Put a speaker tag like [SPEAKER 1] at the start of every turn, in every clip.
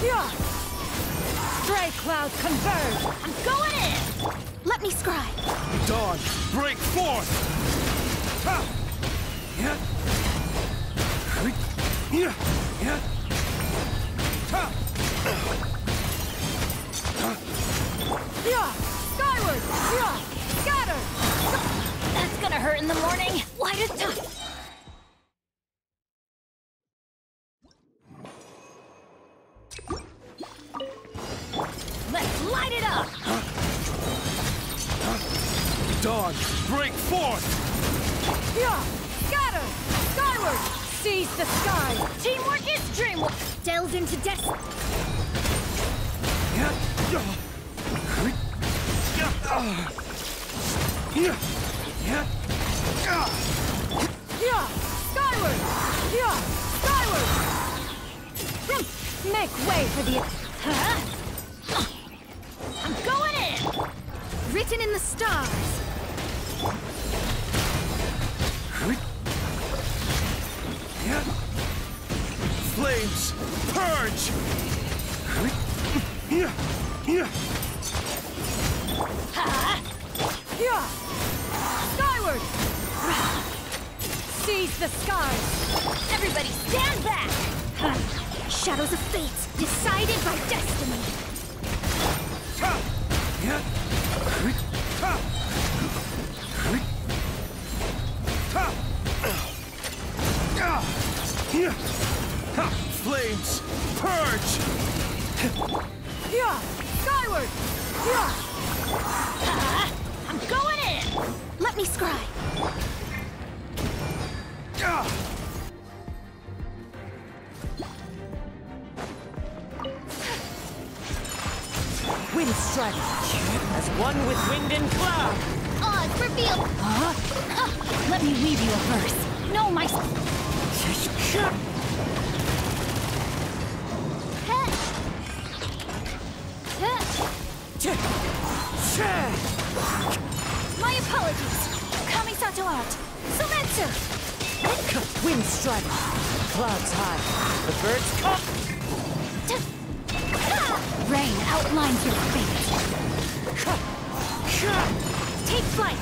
[SPEAKER 1] Yeah. Stray clouds converge.
[SPEAKER 2] I'm going in! Let me scry.
[SPEAKER 3] Dawn, break forth! Ha! Yeah. Yeah. Yeah. Ha!
[SPEAKER 1] Yeah. Skyward. Yeah. Scatter.
[SPEAKER 2] That's gonna hurt in the morning. Light it up. Let's light it up!
[SPEAKER 3] Dawn, break forth!
[SPEAKER 1] Yeah. Scatter. Skyward. Seize the sky.
[SPEAKER 2] Teamwork is dreamwork! Delve into destiny.
[SPEAKER 3] Yeah. Yeah. Yeah.
[SPEAKER 1] Yeah. Skyward. Yeah. Skyward. Make way for the...
[SPEAKER 2] Huh? I'm going in! Written in the stars.
[SPEAKER 3] Yeah. Flames, purge! Yeah. Yeah.
[SPEAKER 2] Ha!
[SPEAKER 1] Yeah. Skyward. Seize the skies.
[SPEAKER 2] Everybody stand back! Shadows of fate, decided by destiny.
[SPEAKER 3] Ha! Yeah. Ha! Ha! Yeah. Ha! Flames, purge!
[SPEAKER 1] Yeah. Skyward. Yeah.
[SPEAKER 2] I'm going in! Let me scry.
[SPEAKER 1] Wind strike. As one with wind and cloud.
[SPEAKER 2] Odds revealed! Let me weave you a verse. Know my... My apologies. Kamisato out. Sumetsu!
[SPEAKER 1] Wind strike. Clouds high. The birds come.
[SPEAKER 2] Rain outlines your fate. Take flight.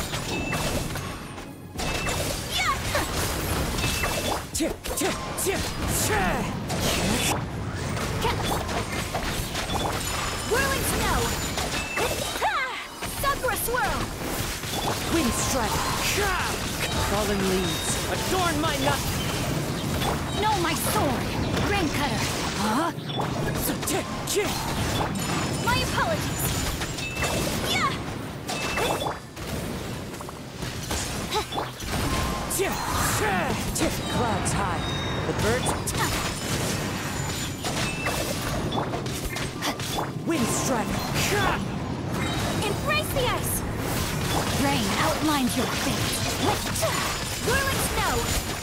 [SPEAKER 2] Whirling snow. Sakura swirl.
[SPEAKER 1] Wind strike. Fallen leaves. Adorn my nut.
[SPEAKER 2] Know my sword. Rain cutter. My apologies.
[SPEAKER 1] Clouds high. The birds. Wind strike.
[SPEAKER 2] Embrace the ice. Rain outlines your fate. Whirling snow.